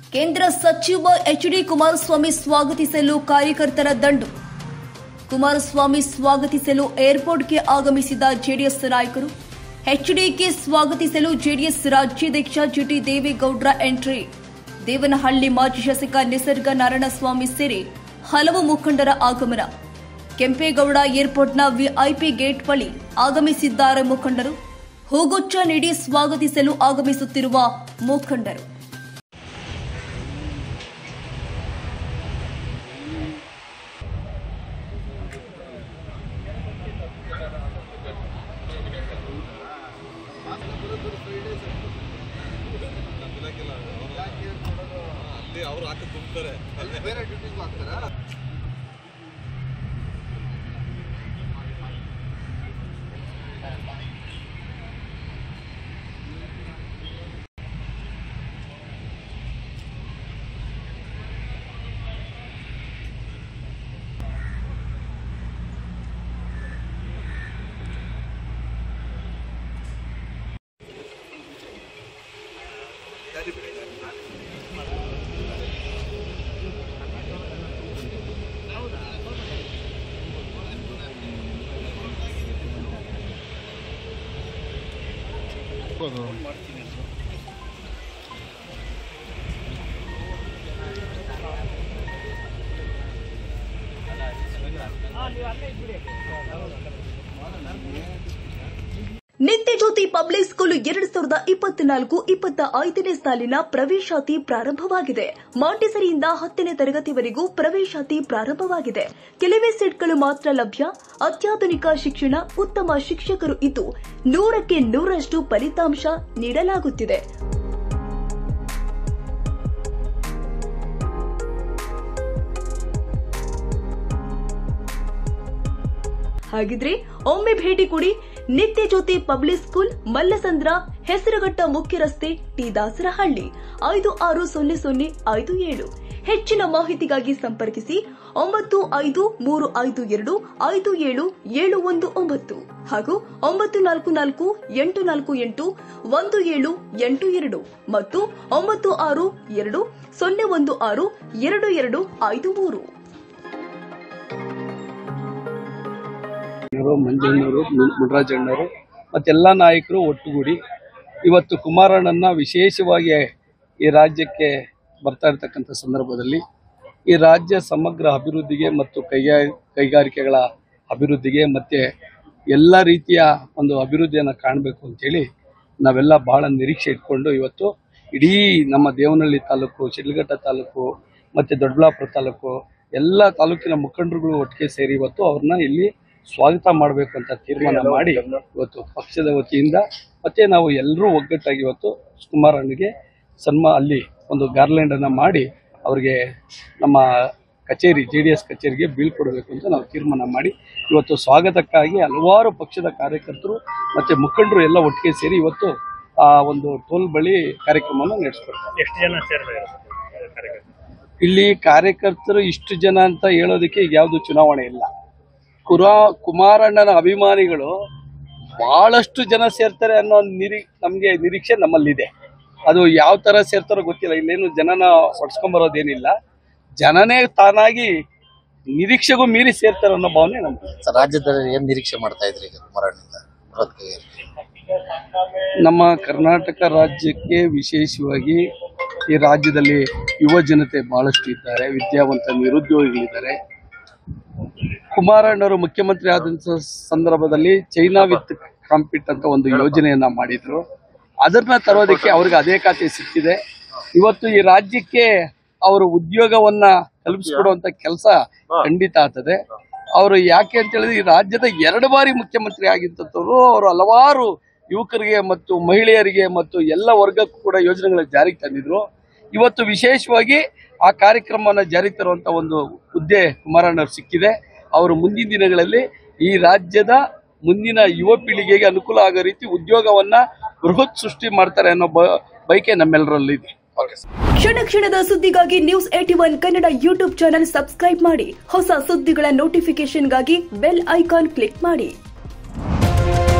ಕೇಂದ್ರ ಸಚಿವ ಎಚ್ಡಿ ಕುಮಾರಸ್ವಾಮಿ ಸ್ವಾಗತಿಸಲು ಕಾರ್ಯಕರ್ತರ ದಂಡು. ಕುಮಾರಸ್ವಾಮಿ ಸ್ವಾಗತಿಸಲು ಏರ್ಪೋರ್ಟ್ಗೆ ಆಗಮಿಸಿದ ಜೆಡಿಎಸ್ ನಾಯಕರು. ಎಚ್ಡಿಕೆ ಸ್ವಾಗತಿಸಲು ಜೆಡಿಎಸ್ ರಾಜ್ಯಾಧ್ಯಕ್ಷ ಜಿಟಿ ದೇವೇಗೌಡರ ಎಂಟ್ರಿ. ದೇವನಹಳ್ಳಿ ಮಾಜಿ ಶಾಸಕ ನಿಸರ್ಗ ನಾರಾಯಣಸ್ವಾಮಿ ಸೇರಿ ಹಲವು ಮುಖಂಡರ ಆಗಮನ. ಕೆಂಪೇಗೌಡ ಏರ್ಪೋರ್ಟ್ನ ವಿಐಪಿ ಗೇಟ್ ಬಳಿ ಆಗಮಿಸಿದ್ದಾರೆ ಮುಖಂಡರು. ಹೂಗುಚ್ಛ ನೀಡಿ ಸ್ವಾಗತಿಸಲು ಆಗಮಿಸುತ್ತಿರುವ ಮುಖಂಡರು. ಅವರು ಹಾಕಿ ತುಂಬ್ತಾರೆ, ಬೇರೆ ಡ್ಯೂಟಿಗೂ ಹಾಕ್ತಾರಾ? ನಿತ್ಯಜ್ಯೋತಿ ಪಬ್ಲಿಕ್ ಸ್ಕೂಲ್ 2024-25ನೇ ಸಾಲಿನ ಪ್ರವೇಶಾತಿ ಪ್ರಾರಂಭವಾಗಿದೆ. ಮಾಂಟೆಸರಿಯಿಂದ 10ನೇ ತರಗತಿವರೆಗೂ ಪ್ರವೇಶಾತಿ ಪ್ರಾರಂಭವಾಗಿದೆ. ಕೆಲವೇ ಸೀಟ್ಗಳು ಮಾತ್ರ ಲಭ್ಯ. ಅತ್ಯಾಧುನಿಕ ಶಿಕ್ಷಣ, ಉತ್ತಮ ಶಿಕ್ಷಕರು ಇದ್ದು 100ಕ್ಕೆ 100ರಷ್ಟು ಫಲಿತಾಂಶ ನೀಡಲಾಗುತ್ತಿದೆ. ಹಾಗಿದ್ರೆ ಒಮ್ಮೆ ಭೇಟಿ ಕೊಡಿ. ನಿತ್ಯಜ್ಯೋತಿ ಪಬ್ಲಿಕ್ ಸ್ಕೂಲ್, ಮಲ್ಲಸಂದ್ರ, ಹೆಸರುಘಟ್ಟ ಮುಖ್ಯ ರಸ್ತೆ, ಟಿ ದಾಸರಹಳ್ಳಿ, 560057. ಹೆಚ್ಚಿನ ಮಾಹಿತಿಗಾಗಿ ಸಂಪರ್ಕಿಸಿ 9535525779 ಹಾಗೂ 9448481782 ಮತ್ತು 9620162253. ಮಂಜಣ್ಣವರು, ಮುನರಾಜಣ್ಣವರು ಮತ್ತೆಲ್ಲ ನಾಯಕರು ಒಟ್ಟುಗೂಡಿ ಇವತ್ತು ಕುಮಾರಣ್ಣನ ವಿಶೇಷವಾಗಿ ಈ ರಾಜ್ಯಕ್ಕೆ ಬರ್ತಾ ಇರತಕ್ಕಂಥ ಸಂದರ್ಭದಲ್ಲಿ ಈ ರಾಜ್ಯ ಸಮಗ್ರ ಅಭಿವೃದ್ಧಿಗೆ ಮತ್ತು ಕೈಗಾರಿಕೆಗಳ ಅಭಿವೃದ್ಧಿಗೆ ಮತ್ತು ಎಲ್ಲ ರೀತಿಯ ಒಂದು ಅಭಿವೃದ್ಧಿಯನ್ನು ಕಾಣಬೇಕು ಅಂತೇಳಿ ನಾವೆಲ್ಲ ಬಹಳ ನಿರೀಕ್ಷೆ ಇಟ್ಕೊಂಡು ಇವತ್ತು ಇಡೀ ನಮ್ಮ ದೇವನಹಳ್ಳಿ ತಾಲೂಕು, ಶಿಡ್ಲಘಟ್ಟ ತಾಲೂಕು ಮತ್ತು ದೊಡ್ಡಬಳ್ಳಾಪುರ ತಾಲೂಕು ಎಲ್ಲ ತಾಲೂಕಿನ ಮುಖಂಡರುಗಳು ಒಟ್ಟಿಗೆ ಸೇರಿ ಇವತ್ತು ಅವ್ರನ್ನ ಇಲ್ಲಿ ಸ್ವಾಗತ ಮಾಡಬೇಕು ಅಂತ ತೀರ್ಮಾನ ಮಾಡಿ ಇವತ್ತು ಪಕ್ಷದ ವತಿಯಿಂದ ಮತ್ತೆ ನಾವು ಎಲ್ಲರೂ ಒಗ್ಗಟ್ಟಾಗಿ ಇವತ್ತು ಕುಮಾರಣ್ಣಗೆ ಅಲ್ಲಿ ಒಂದು ಗಾರ್ಲ್ಯಾಂಡ್ ಅನ್ನ ಮಾಡಿ ಅವರಿಗೆ ನಮ್ಮ ಕಚೇರಿ JDS ಕಚೇರಿಗೆ ಬೀಳ್ಕೊಡ್ಬೇಕು ಅಂತ ನಾವು ತೀರ್ಮಾನ ಮಾಡಿ ಇವತ್ತು ಸ್ವಾಗತಕ್ಕಾಗಿ ಹಲವಾರು ಪಕ್ಷದ ಕಾರ್ಯಕರ್ತರು ಮತ್ತೆ ಮುಖಂಡರು ಎಲ್ಲ ಒಟ್ಟಿಗೆ ಸೇರಿ ಇವತ್ತು ಆ ಒಂದು ಟೋಲ್ ಬಳಿ ಕಾರ್ಯಕ್ರಮವನ್ನು ನಡೆಸ್ಕೊಡ್ತಾರೆ. ಎಷ್ಟು ಜನ ಸೇರ್ತಾರೆ ಇಲ್ಲಿ ಕಾರ್ಯಕರ್ತರು? ಇಷ್ಟು ಜನ ಅಂತ ಹೇಳೋದಕ್ಕೆ ಈಗ ಯಾವುದು ಚುನಾವಣೆ ಇಲ್ಲ. ಕುಮಾರಣ್ಣನ ಅಭಿಮಾನಿಗಳು ಬಹಳಷ್ಟು ಜನ ಸೇರ್ತಾರೆ ಅನ್ನೋ ನಮಗೆ ನಿರೀಕ್ಷೆ ನಮ್ಮಲ್ಲಿದೆ. ಅದು ಯಾವ ತರ ಸೇರ್ತಾರೋ ಗೊತ್ತಿಲ್ಲ. ಇಲ್ಲೇನು ಜನನ ಹೊಡ್ಸ್ಕೊಂಬರೋದೇನಿಲ್ಲ. ಜನನೇ ತಾನಾಗಿ ನಿರೀಕ್ಷೆಗೂ ಮೀರಿ ಸೇರ್ತಾರೆ ಅನ್ನೋ ಭಾವನೆ ನಮ್ಗೆ. ರಾಜ್ಯದಲ್ಲಿ ಏನ್ ನಿರೀಕ್ಷೆ ಮಾಡ್ತಾ ಇದ್ರಿ ಕುಮಾರಣ್ಣನಿಂದ? ನಮ್ಮ ಕರ್ನಾಟಕ ರಾಜ್ಯಕ್ಕೆ ವಿಶೇಷವಾಗಿ ಈ ರಾಜ್ಯದಲ್ಲಿ ಯುವ ಜನತೆ ಬಹಳಷ್ಟು ಇದ್ದಾರೆ, ವಿದ್ಯಾವಂತ ನಿರುದ್ಯೋಗಿಗಳಿದ್ದಾರೆ. ಕುಮಾರಣ್ಣವರು ಮುಖ್ಯಮಂತ್ರಿ ಆದಂತ ಸಂದರ್ಭದಲ್ಲಿ ಚೈನಾ ವಿತ್ ಕಾಂಪೀಟ್ ಅಂತ ಒಂದು ಯೋಜನೆಯನ್ನ ಮಾಡಿದ್ರು. ಅದನ್ನ ತರೋದಕ್ಕೆ ಅವ್ರಿಗೆ ಅದೇ ಖಾತೆ ಸಿಕ್ಕಿದೆ. ಇವತ್ತು ಈ ರಾಜ್ಯಕ್ಕೆ ಅವರು ಉದ್ಯೋಗವನ್ನ ಕಲ್ಪಿಸಿಕೊಡುವಂತ ಕೆಲಸ ಖಂಡಿತ ಆಗ್ತದೆ. ಅವರು ಯಾಕೆ ಅಂತ ಹೇಳಿದ್ರೆ ಈ ರಾಜ್ಯದ 2 ಬಾರಿ ಮುಖ್ಯಮಂತ್ರಿ ಆಗಿದ್ದವರು. ಅವರು ಹಲವಾರು ಯುವಕರಿಗೆ ಮತ್ತು ಮಹಿಳೆಯರಿಗೆ ಮತ್ತು ಎಲ್ಲ ವರ್ಗಕ್ಕೂ ಕೂಡ ಯೋಜನೆಗಳ ಜಾರಿಗೆ ತಂದಿದ್ರು. ಇವತ್ತು ವಿಶೇಷವಾಗಿ ಆ ಕಾರ್ಯಕ್ರಮವನ್ನು ಜಾರಿಗೆ ತರುವಂತ ಒಂದು ಹುದ್ದೆ ಕುಮಾರಣ್ಣವ್ರು ಸಿಕ್ಕಿದೆ. ಅವರು ಮುಂದಿನ ದಿನಗಳಲ್ಲಿ ಈ ರಾಜ್ಯದ ಮುಂದಿನ ಯುವ ಪೀಳಿಗೆಗೆ ಅನುಕೂಲ ಆಗೋ ರೀತಿ ಉದ್ಯೋಗವನ್ನ ಬೃಹತ್ ಸೃಷ್ಟಿ ಮಾಡ್ತಾರೆ ಅನ್ನೋ ಬಯಕೆ ನಮ್ಮೆಲ್ಲರಲ್ಲಿದೆ. ಕ್ಷಣ ಕ್ಷಣದ ಸುದ್ದಿಗಾಗಿ News81 Kannada YouTube channel subscribe ಮಾಡಿ. ಹೊಸ ಸುದ್ದಿಗಳ ನೋಟಿಫಿಕೇಶನ್ಗಾಗಿ ಬೆಲ್ ಐಕಾನ್ ಕ್ಲಿಕ್ ಮಾಡಿ.